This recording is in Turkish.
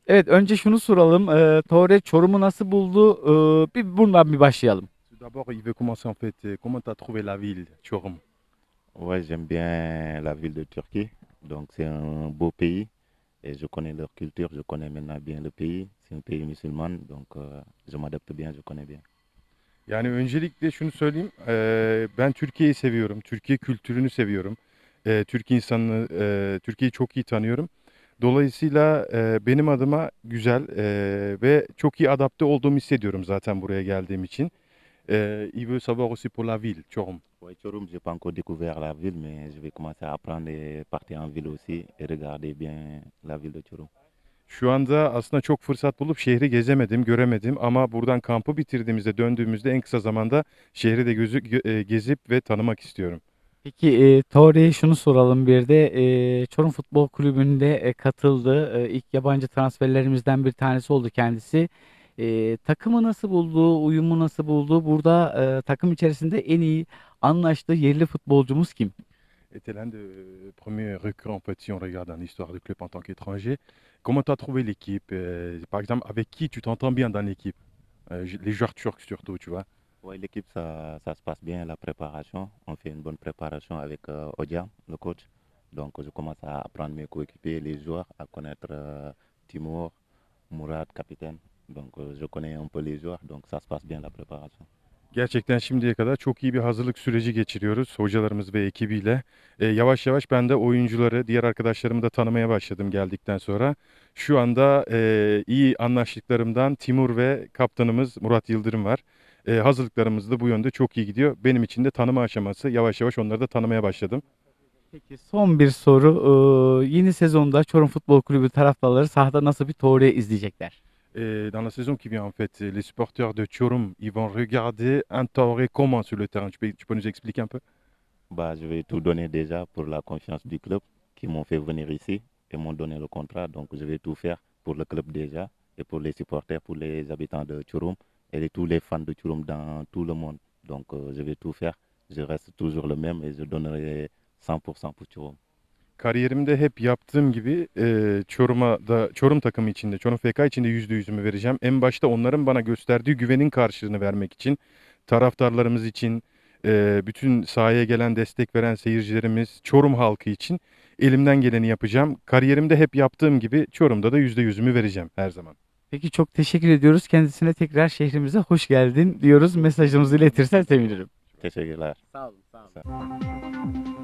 Evet, önce şunu soralım. Tore Çorum'u nasıl buldu? Bir bundan bir başlayalım. Tout d'abord, il veut commencer en fait. Comment tu as trouvé la ville, Çorum? Ouais, j'aime bien la ville de Turquie. Donc, c'est un beau pays et je connais leur culture, je connais maintenant bien le pays. C'est un pays musulman, donc je m'adapte bien, je connais bien. Yani öncelikle şunu söyleyeyim. Ben Türkiye'yi seviyorum. Türkiye kültürünü seviyorum. Türkiye insanını, Türkiye'yi çok iyi tanıyorum. Dolayısıyla benim adıma güzel ve çok iyi adapte olduğumu hissediyorum zaten buraya geldiğim için. Il veut savoir aussi pour la ville, Çorum. Ouais, Chorum, je n'ai pas encore découvert la ville, mais je vais commencer à apprendre et partir en ville aussi et regarder bien la ville de Chorum. Şu anda aslında çok fırsat bulup şehri gezemedim, göremedim ama buradan kampı bitirdiğimizde, döndüğümüzde en kısa zamanda şehri de gezip ve tanımak istiyorum. Peki Tore'ye şunu soralım bir de. Çorum Futbol Kulübü'nde katıldı. İlk yabancı transferlerimizden bir tanesi oldu kendisi. Takımı nasıl buldu? Uyumu nasıl buldu? Burada takım içerisinde en iyi anlaştığı yerli futbolcumuz kim? Et l'un des premiers recrues, en fait, si on regarde dans l'histoire du club en tant qu'étranger. Comment tu as trouvé l'équipe? Par exemple, avec qui tu t'entends bien dans l'équipe? Les joueurs turcs surtout, tu vois. Ouais, l'équipe, ça se passe bien, la préparation. On fait une bonne préparation avec Odiam, le coach. Donc, je commence à apprendre mes coéquipiers, les joueurs, à connaître Timur, Mourad, capitaine. Donc, je connais un peu les joueurs, donc ça se passe bien la préparation. Gerçekten şimdiye kadar çok iyi bir hazırlık süreci geçiriyoruz hocalarımız ve ekibiyle. Yavaş yavaş ben de oyuncuları, diğer arkadaşlarımı da tanımaya başladım geldikten sonra. Şu anda iyi anlaştıklarımdan Timur ve kaptanımız Murat Yıldırım var. Hazırlıklarımız da bu yönde çok iyi gidiyor. Benim için de tanıma aşaması. Yavaş yavaş onları da tanımaya başladım. Peki son bir soru. Yeni sezonda Çorum Futbol Kulübü taraftarları sahada nasıl bir Tore izleyecekler? Et dans la saison qui vient, en fait, les supporters de Çorum, ils vont regarder un Traoré comment sur le terrain? Tu peux nous expliquer un peu? Bah, je vais tout donner déjà pour la confiance du club qui m'ont fait venir ici et m'ont donné le contrat. Donc, je vais tout faire pour le club déjà et pour les supporters, pour les habitants de Turum et tous les fans de Turum dans tout le monde. Donc, je vais tout faire. Je reste toujours le même et je donnerai 100% pour Turum. Kariyerimde hep yaptığım gibi Çorum'a da Çorum takımı içinde, Çorum FK içinde %100'ümü vereceğim. En başta onların bana gösterdiği güvenin karşılığını vermek için, taraftarlarımız için, bütün sahaya gelen destek veren seyircilerimiz, Çorum halkı için elimden geleni yapacağım. Kariyerimde hep yaptığım gibi Çorum'da da %100'ümü vereceğim her zaman. Peki çok teşekkür ediyoruz. Kendisine tekrar şehrimize hoş geldin diyoruz. Mesajımızı iletirsen sevinirim. Teşekkürler. Sağ olun, sağ olun. Sağ-